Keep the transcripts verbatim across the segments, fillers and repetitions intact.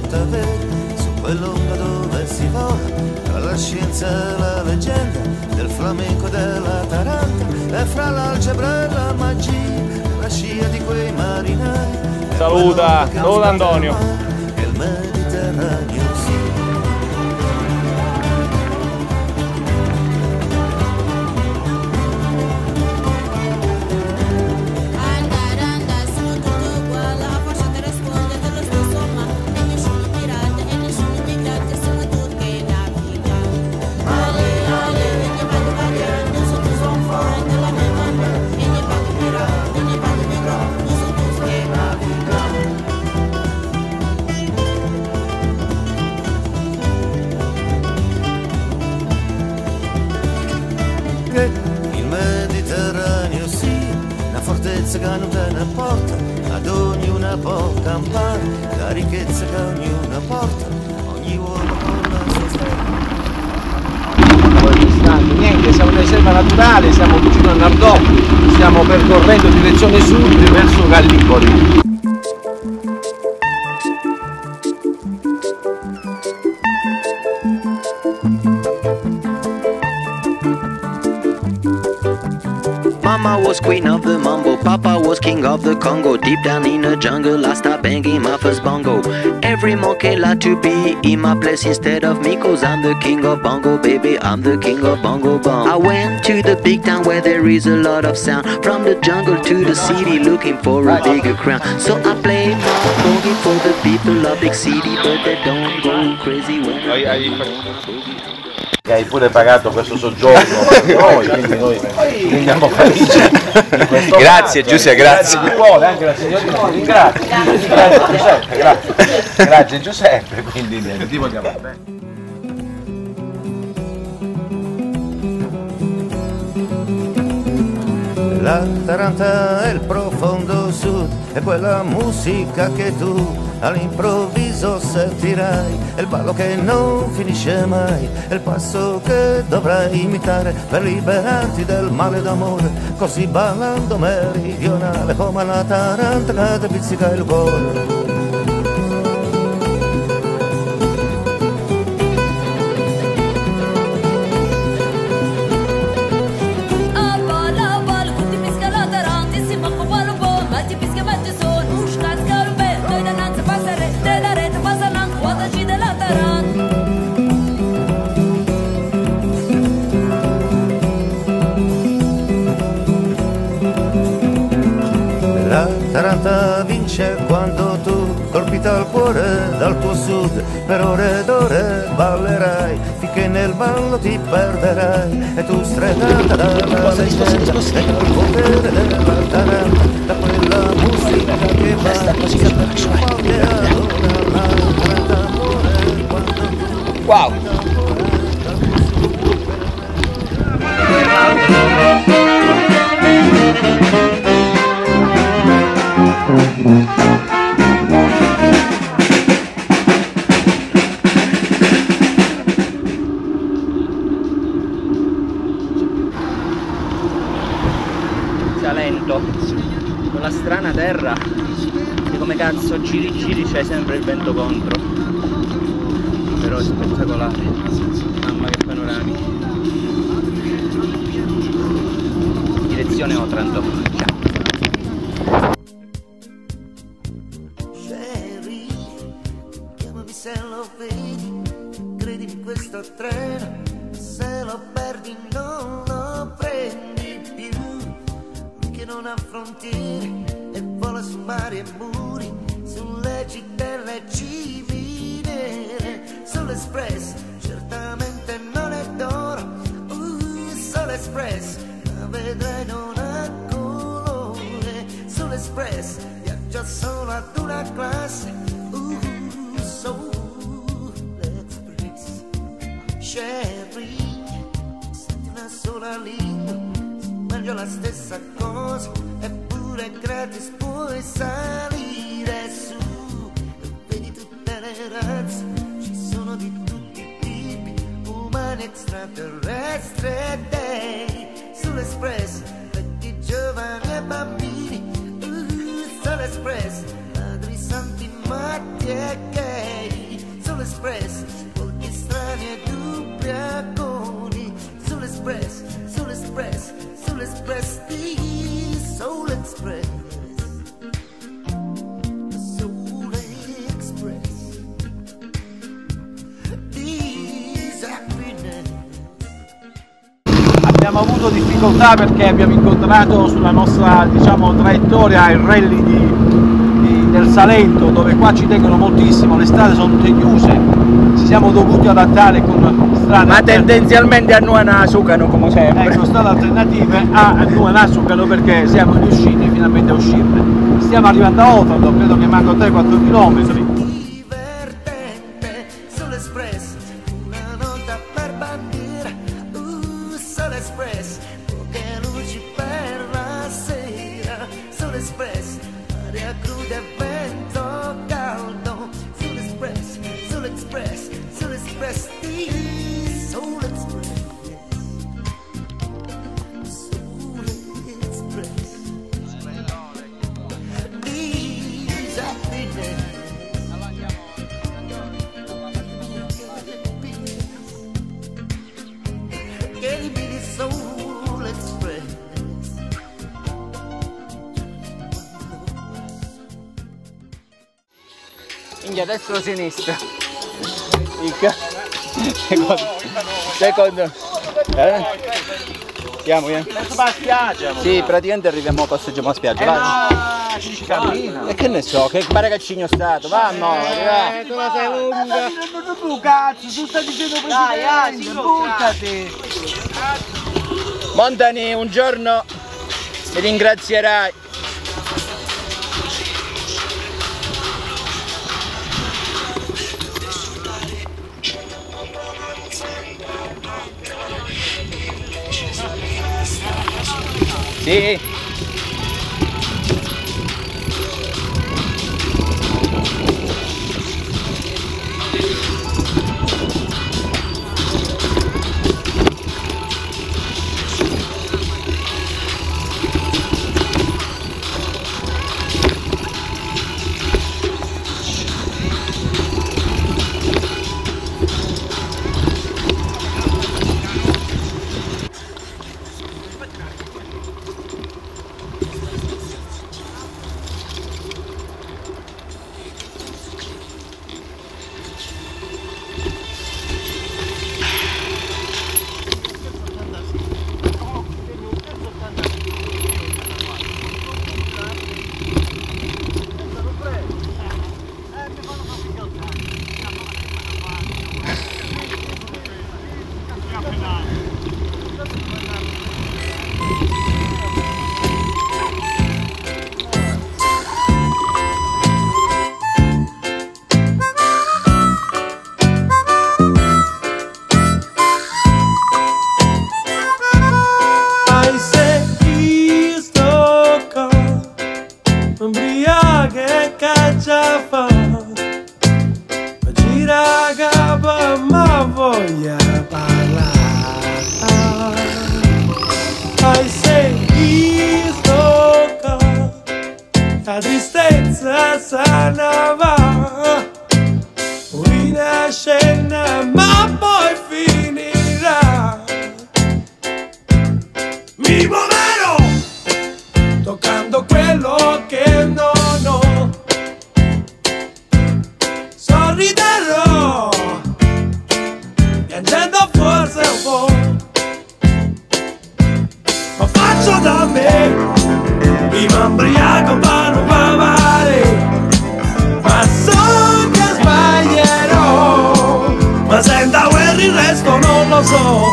racconta veri, su quell'onda dove si vola, tra la scienza e la leggenda, del flamenco e della taranta, e fra l'algebra e la magia, la scia di quei marinai. Saluta, Don Antonio. E il Mediterraneo sì. Il Mediterraneo sì, una fortezza che non te ne porta, ad ognuna può campare, la ricchezza che ognuna porta, ogni uomo con la sua storia. Niente, siamo in riserva naturale, siamo vicino a Nardò, stiamo percorrendo direzione sud verso Gallipoli. Mama was queen of the mambo, Papa was king of the Congo. Deep down in the jungle I start banging my first bongo. Every monkey like to be in my place instead of me, cause I'm the king of bongo, baby, I'm the king of bongo bong. I went to the big town where there is a lot of sound, from the jungle to the city looking for a bigger crown. So I play my boogie for the people of big city, but they don't go crazy when Hai pure pagato questo soggiorno per noi, quindi noi andiamo felici. Grazie Giuseppe, grazie. Grazie di cuore, anche la signorina ti ringrazia. Grazie Giuseppe, grazie. Grazie Giuseppe, quindi niente, ti vogliamo bene. La taranta è il profondo sud, è quella musica che tu all'improvviso sentirai, è il ballo che non finisce mai, è il passo che dovrai imitare per liberarti del male d'amore, così ballando meridionale come la taranta che ti pizzica il cuore. La taranta vince quando tu, colpita al cuore dal tuo sud, per ore ed ore ballerai, finché nel ballo ti perderai, e tu stregata dalla leggenda, e dal potere della taranta, da quella musica che va, sempre più forte adora la taranta muore quando tu... Wow! Salento, con la strana terra che come cazzo giri giri c'è sempre il vento contro, però è spettacolare, mamma che panoramici. Direzione Otranto, ciao. Sherry, chiamami se lo vedi, credimi in questo treno, se lo perdi non lo prendi più, lui che non ha frontiere e vola su mari e muri, sulle cittelle civile, Sole Express certamente non è d'oro, uh, Sole Express la vedrai non ha colore, Sole Express viaggia solo ad una classe, uh, Sole Express. Sherry, senti una sola lingua, meglio la stessa cosa, eppure gratis puoi salire su, vedi tutte le razze, ci sono di tutti i tipi, umani, extraterrestri e dei, sull'Express, vecchi, giovani e bambini, uh, sull'Express, padri, santi, matti e gay. abbiamo avuto difficoltà perché abbiamo incontrato sulla nostra, diciamo, traiettoria il rally di, di, del Salento, dove qua ci tengono moltissimo, le strade sono tutte chiuse, ci siamo dovuti adattare con strade... Ma tendenzialmente a Nuanasucano come sempre. Ecco, strade alternative a Nuanasucano perché siamo riusciti finalmente a uscirne. Stiamo arrivando a Otranto, credo che mancano tre quattro chilometri. Express, poche luci per la sera, Sole Express, aria cruda e vento caldo, Sole Express, Sole Express, Sole Express, di Sole Express, Sole Express, disabile. Minchia, destra o sinistra? Secondo, secondo eh? Siamo eh? Verso la spiaggia! Sì, praticamente arriviamo a passeggiamo a spiaggia. Eh vai. no, ci cammina! E che ne so, che pare che cigno stato, vamo! Eh, tu la sei lunga! Tu cazzo, tu stai dicendo presidente! Buttati! Montani, un giorno mi ringrazierai. Sì. La tristezza sana va, una scena ma poi finirà. Mi muoverò, toccando quello che non ho. Sorriderò, piangendo forse un po'. Ma faccio da me, mi m'ambriaco ma non va male. Ma so che sbaglierò, ma senta quel il resto non lo so.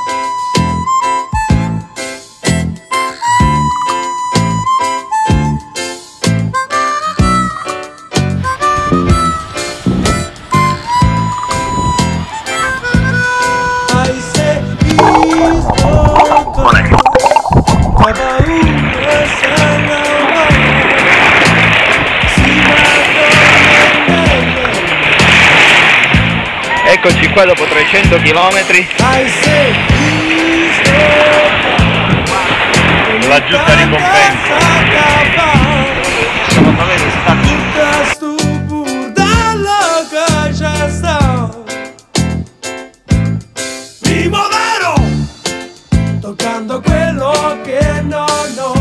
Eccoci qua dopo trecento chilometri. La giusta ricompensa. Siamo a Pavese, mi muoverò, toccando quello che non ho.